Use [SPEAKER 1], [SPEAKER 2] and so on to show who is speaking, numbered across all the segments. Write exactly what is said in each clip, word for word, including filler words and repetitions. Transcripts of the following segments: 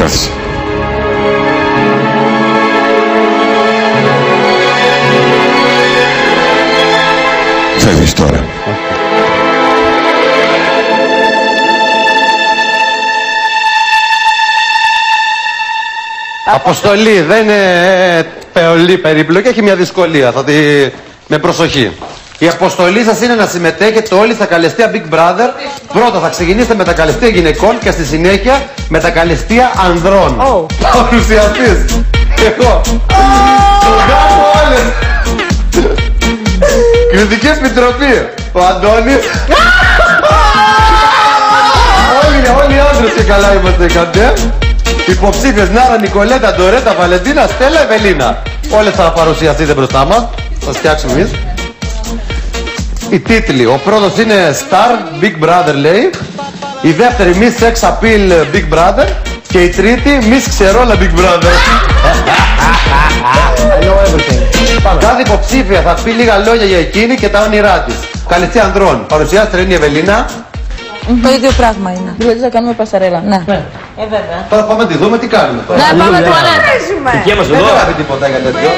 [SPEAKER 1] πέρσι. Φεύγεις τώρα.
[SPEAKER 2] Αποστολή, δεν είναι πολύ περίπλοκη, έχει μια δυσκολία, θα τη... με προσοχή. Η αποστολή σας είναι να συμμετέχετε όλοι στα καλεστία Big Brother. Πρώτα θα ξεκινήσετε με τα καλεστία γυναικών και στη συνέχεια με τα καλεστία ανδρών.
[SPEAKER 3] Oh.
[SPEAKER 2] Παρουσιαστής. Εγώ. Του γάμω όλες. Κριτική επιτροπή. Ο Αντώνης. Όλοι, όλοι οι άντρες και καλά είμαστε καντέ. Υποψήφιες Νάρα, Νικολέτα, Ντορέτα, Βαλεντίνα, Στέλλα, Ευελίνα. Όλες θα παρουσιαστείτε μπροστά μας. Θα σας φτιάξουμε εμείς. Οι τίτλοι. Ο πρώτος είναι Star Big Brother λέει. Η δεύτερη Miss Sex Appeal Big Brother. Και η τρίτη Miss Ξερόλα Big Brother. I know everything. Κάθε υποψήφια θα πει λίγα λόγια για εκείνη και τα όνειρά της. Καλεστία ανδρών. Παρουσιάστρια είναι η Ευελίνα.
[SPEAKER 3] Το ίδιο πράγμα είναι. Δηλαδή θα κάνουμε πασαρέλα. Ναι. Ε, βέβαια.
[SPEAKER 2] Τώρα πάμε να τη δούμε τι κάνουμε τώρα.
[SPEAKER 3] Ναι, πάμε τουαλέτα.
[SPEAKER 2] Δεν θα πει τίποτα για τέτοιο.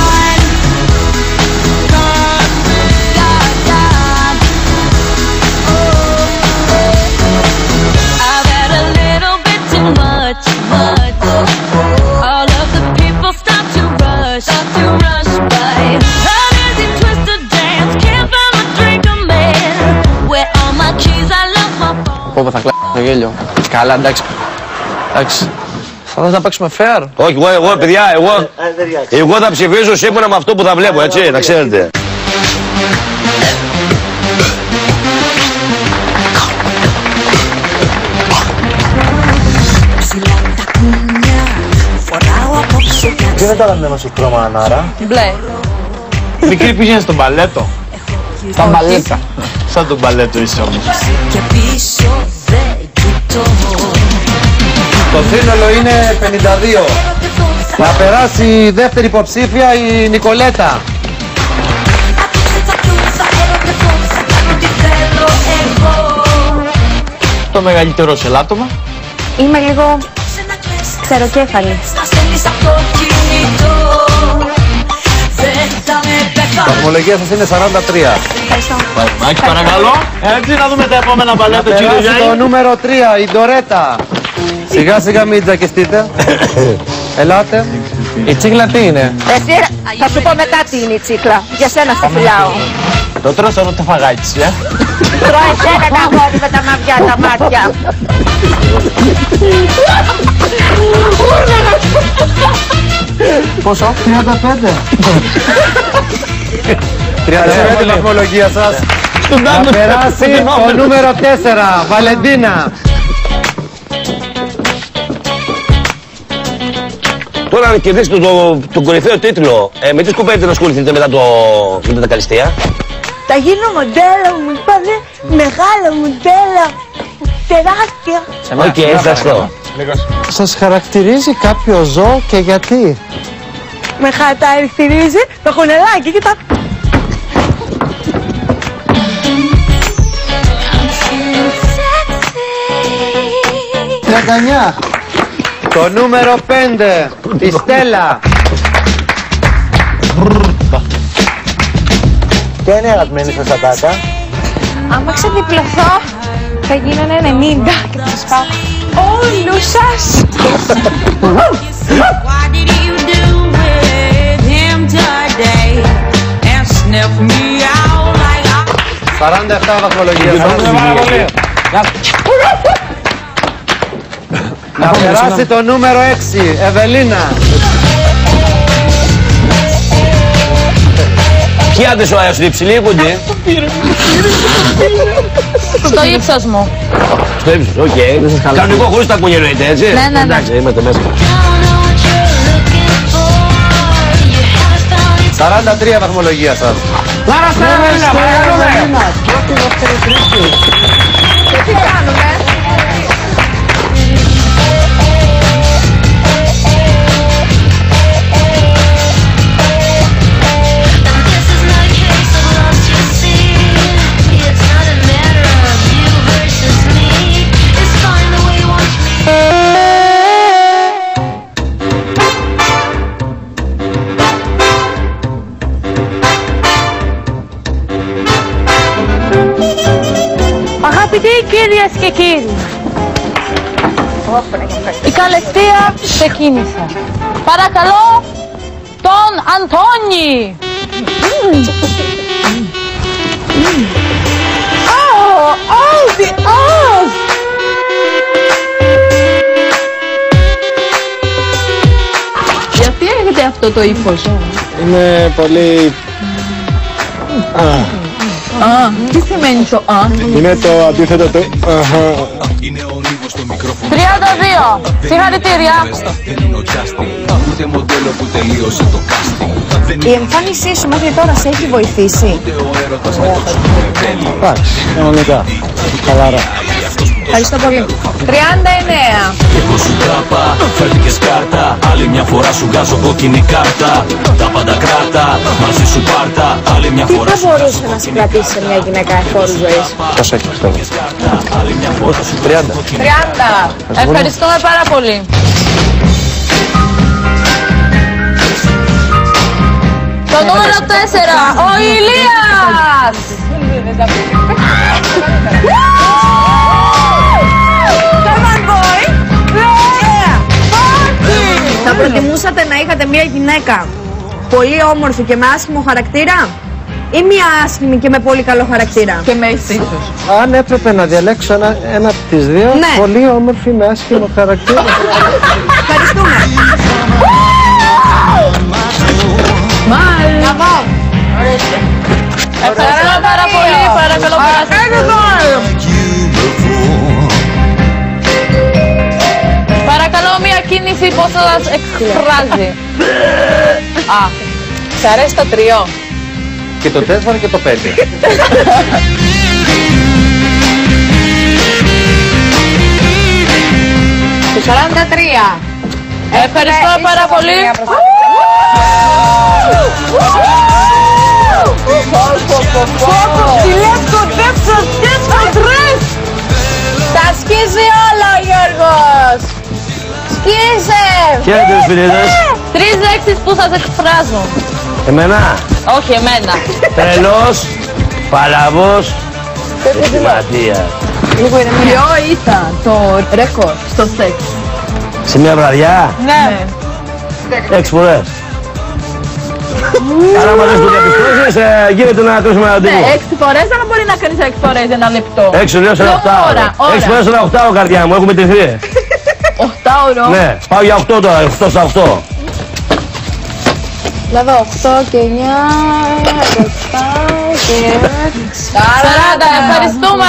[SPEAKER 4] Πω, θα κλάσω το γέλιο. Καλά, εντάξει. Εντάξει. Θα δεις να παίξουμε fair.
[SPEAKER 5] Όχι, εγώ, εγώ παιδιά, εγώ, εγώ θα ψηφίσω σύμφωνα με αυτό που θα βλέπω, έτσι, να ξέρετε.
[SPEAKER 6] Τι είναι το αγαπημένο σου χρώμα, Νάρα?
[SPEAKER 3] Μπλε.
[SPEAKER 4] Μικρή πήγαινε στο μπαλέτο. Στα μπαλέτα. Σαν το μπαλέτο είσαι όμως.
[SPEAKER 2] Το σύνολο είναι πενήντα δύο. Θα περάσει η δεύτερη υποψήφια η Νικολέτα.
[SPEAKER 4] Το μεγαλύτερο σε λάτωμα.
[SPEAKER 7] Είμαι λίγο ξεροκέφαλη.
[SPEAKER 2] Η βαθμολογία σας είναι σαράντα τρία.
[SPEAKER 4] Μάκη, παρακαλώ. Έτσι να δούμε τα επόμενα μπαλέτα, κύριο Γιάννη.
[SPEAKER 2] Το νούμερο τρία, η Ντορέτα. Σιγά σιγά μην τζακιστείτε. Ελάτε.
[SPEAKER 4] Η τσίκλα τι είναι?
[SPEAKER 7] Εσύ, θα σου πω μετά τι είναι η τσίκλα. Για σένα στο φυλάω.
[SPEAKER 4] Το τρως όλο το φαγάκι της, ε.
[SPEAKER 7] Τρώει εσένα τα γόνι με τα μαυριά τα μάτια.
[SPEAKER 4] Πόσο?
[SPEAKER 2] τριάντα πέντε. τριάντα πέντε η βαθμολογία σας. Θα περάσει το νούμερο τέσσερα, Βαλεντίνα.
[SPEAKER 5] Τώρα να κερδίσετε τον το, το κορυφαίο τίτλο, ε, με τι σκοπεύετε να ασχοληθείτε μετά, το, μετά τα καλυστία?
[SPEAKER 7] Θα γίνω μοντέλα, μου είπανε μεγάλα μοντέλα, τεράστια.
[SPEAKER 5] Οκ, ευχαριστώ.
[SPEAKER 4] Σας χαρακτηρίζει κάποιο ζώο και γιατί?
[SPEAKER 7] Με χαρακτηρίζει το χωνελάκι, κοίτα.
[SPEAKER 2] τριάντα εννιά. Το νούμερο πέντε, η Στέλλα.
[SPEAKER 6] Ποια είναι η αγαπημένη σας ατάκα?
[SPEAKER 7] Άμα ξεδιπλωθώ, θα γίνανε ενενήντα και θα σας πάω όλους σας.
[SPEAKER 2] σαράντα επτά βαθμολογία σας. Να περάσει το νούμερο έξι, Ευελίνα.
[SPEAKER 5] Ποιοι άντρες σου αρέσουν, υψηλή ή κοντή?
[SPEAKER 3] Στο ύψος μου.
[SPEAKER 5] Στο ύψος, οκ. Κανονικό, χωρίς τα κουνιά εννοείται, έτσι?
[SPEAKER 3] Ναι, ναι, ναι.
[SPEAKER 5] Εντάξει, είμαστε μέσα.
[SPEAKER 2] σαράντα τρία βαθμολογία σας.
[SPEAKER 4] Λάρα στα Ευελίνα, παρακαλούμε.
[SPEAKER 6] Πρώτη, δεύτερη, τρίτη.
[SPEAKER 7] Και τι κάνουμε?
[SPEAKER 3] Αγαπητοί κυρίες και κύριοι, η καλεστία ξεκίνησε. Παρακαλώ τον Αντώνη. Oh, oh, the off. Γιατί έχετε αυτό το ύφος?
[SPEAKER 6] Είναι πολύ... Α,
[SPEAKER 3] Α, τι σημαίνει το α?
[SPEAKER 6] είναι το αντίθετο του...
[SPEAKER 3] τριάντα δύο. Συγχαρητήρια.
[SPEAKER 7] Η εμφάνισή σου μέχρι τώρα σε έχει βοηθήσει?
[SPEAKER 6] Εντάξει, κανονικά. Χαλαρά.
[SPEAKER 7] Ευχαριστώ πολύ. τριάντα εννέα.
[SPEAKER 8] Εγώ σου τράπα, φέρνηκες κάρτα. Άλλη μια φορά σου βγάζω κόκκινη κάρτα. Τα πάντα κράτα, μαζί σου πάρτα. Άλλη μια
[SPEAKER 7] Τι
[SPEAKER 8] φορά
[SPEAKER 7] θα
[SPEAKER 8] σου
[SPEAKER 7] μπορούσε να σε κρατήσει σε μια γυναίκα εφόρου ζωής?
[SPEAKER 6] Πώς έχει πιστεύω?
[SPEAKER 3] τριάντα. Ευχαριστούμε πάρα πολύ. Το νούμερο τέσσερα, ο Ηλίας.
[SPEAKER 7] Θα προτιμούσατε να είχατε μια γυναίκα πολύ όμορφη και με άσχημο χαρακτήρα ή μια άσχημη και με πολύ καλό χαρακτήρα?
[SPEAKER 3] Και με ίσως.
[SPEAKER 6] Αν έπρεπε να διαλέξω ένα, ένα από τις δύο,
[SPEAKER 7] Ναι.
[SPEAKER 6] πολύ όμορφη με άσχημο χαρακτήρα.
[SPEAKER 7] Ευχαριστούμε.
[SPEAKER 3] Μπράβο. Ευχαριστώ πάρα πολύ. Παρακαλώ περάστε. Παρακαλώ μια κίνηση πώς θα σας εκφράζει. Α, σ' αρέσει το τριό?
[SPEAKER 2] Και το τέσσερα και το πέντε.
[SPEAKER 7] Το σαράντα τρία.
[SPEAKER 3] Ευχαριστώ πάρα πολύ.
[SPEAKER 7] Τα σκίζει όλα ο Γιώργος. Σκίσε.
[SPEAKER 5] Χαίρετε τους φιλίδες.
[SPEAKER 3] Τρεις λέξεις που σας εκφράζουν.
[SPEAKER 5] Εμένα.
[SPEAKER 3] Όχι εμένα.
[SPEAKER 5] Τρελός, παλαβός, εγκληματίας.
[SPEAKER 3] Ποιο ήταν το ρεκόρ στο σεξ?
[SPEAKER 5] Σε μια βραδιά,
[SPEAKER 3] Ναι.
[SPEAKER 5] έξι φορές. Άρα μας το διαπιστώσεις, ε, γίνεται να τρώσουμε ένα
[SPEAKER 3] Ναι,
[SPEAKER 5] τύπο.
[SPEAKER 3] έξι φορές, αλλά μπορεί να κάνεις έξι φορές ένα λεπτό.
[SPEAKER 5] Έξι λέω σε ένα
[SPEAKER 3] Λέω
[SPEAKER 5] οχτάωρο.
[SPEAKER 3] ώρα, ώρα.
[SPEAKER 5] Έξι φορές σε ένα οχτάωρο, καρδιά μου, έχουμε τεθεί.
[SPEAKER 3] Οχτάωρο.
[SPEAKER 5] Ναι, πάω για οκτώ τώρα, οκτώ στα οκτώ.
[SPEAKER 7] Δηλαδή οκτώ και εννιά, δεκαεπτά και...
[SPEAKER 3] σαράντα, ευχαριστούμε.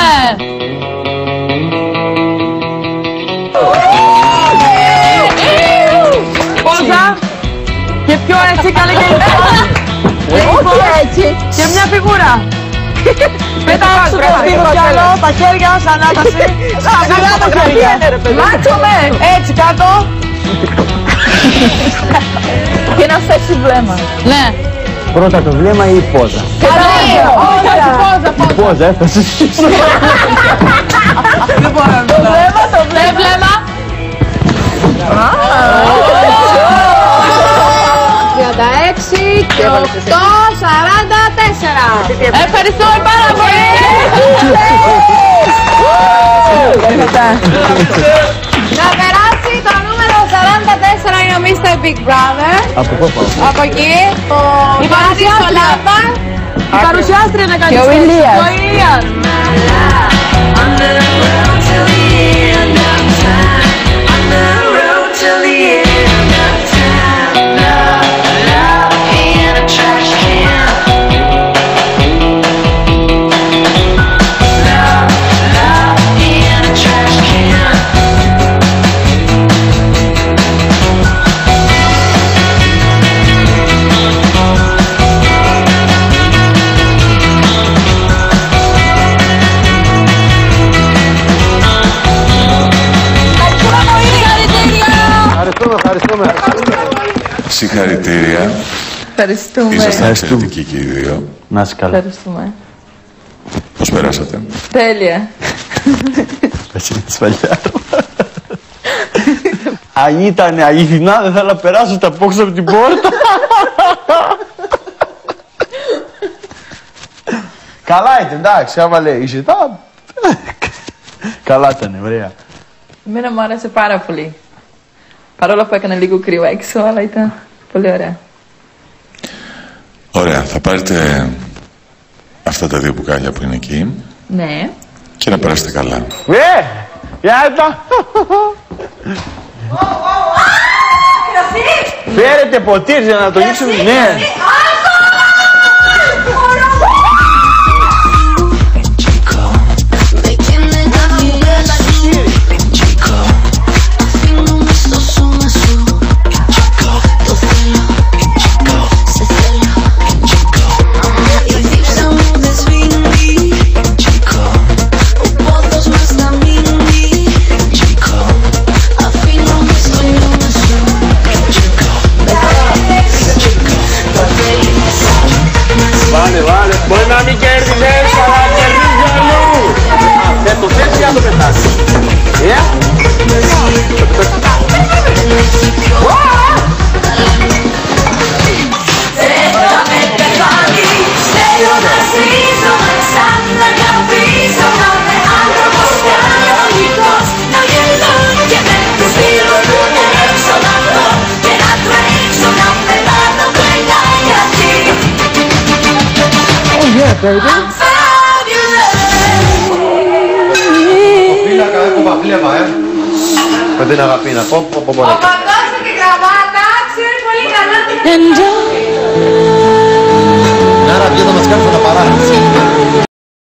[SPEAKER 3] Πόσα? Και πιο έτσι καλή και όχι έτσι. Και μια φιγούρα. Πετάξου το λίγο κι άλλο, τα χέρια σε ανάταση. Χαμηλά τα χέρια. Μάτσομαι. Έτσι κάτω. Και ένα σεξι βλέμμα. Ναι.
[SPEAKER 6] Πρώτα το βλέμμα ή η πόζα?
[SPEAKER 3] Όχι, όχι, πόζα, πόζα.
[SPEAKER 6] Πόζα, έφτασε.
[SPEAKER 3] Δεν μπορώ να το βλέμμα, το βλέμμα.
[SPEAKER 7] τριάντα έξι και οκτώ, σαράντα τέσσερα.
[SPEAKER 3] Ευχαριστούμε πάρα πολύ.
[SPEAKER 7] Να περάσει το νούμερο σαράντα τέσσερα είναι ο μίστερ Big Brother.
[SPEAKER 6] Από πού πάω?
[SPEAKER 7] Από εκεί, ο Γιάννης Σολάμπα.
[SPEAKER 3] Η παρουσιάστρια να κάνει.
[SPEAKER 7] Και ο Ηλίας.
[SPEAKER 3] Ο Ηλίας.
[SPEAKER 2] Ευχαριστούμε, ευχαριστούμε.
[SPEAKER 1] Συγχαρητήρια.
[SPEAKER 3] Ευχαριστούμε.
[SPEAKER 1] Ήσασταν εξαιρετικοί και οι δύο.
[SPEAKER 6] Να είσαι καλά.
[SPEAKER 3] Ευχαριστούμε.
[SPEAKER 1] Πώς περάσατε?
[SPEAKER 3] Τέλεια.
[SPEAKER 6] Έτσι είναι τη σφαλιά. Αν ήταν αληθινά δεν θα να περάσω τα πόξα από την πόρτα. Καλά ήταν, εντάξει, άμα λέει είσαι τα...
[SPEAKER 4] Καλά ήταν, ωραία.
[SPEAKER 3] Εμένα μου άρεσε πάρα πολύ. Παρόλο που έκανε λίγο κρύο έξω, αλλά ήταν πολύ ωραία.
[SPEAKER 1] Ωραία, θα πάρετε αυτά τα δύο μπουκάλια που είναι εκεί
[SPEAKER 3] Ναι.
[SPEAKER 1] και να περάσετε καλά.
[SPEAKER 4] Ναι! Για το! Φέρετε ποτήρι για να το λύσουμε. Ναι. Vale, vale. Μπορεί να μην κέρδισες, αλλά κερδίζεις αλλού. Δεν το θες και να το πετάσεις. Yeah?
[SPEAKER 2] Φύλακα, έχω βλέμμα, ε. Με την αγαπήνα, πω, πω, πω, πω.
[SPEAKER 7] Ο παντός με την γραβάτα ξέρει πολύ καλά τι
[SPEAKER 2] Άρα βγαίνω να μας κάνεις ένα παράδειγμα.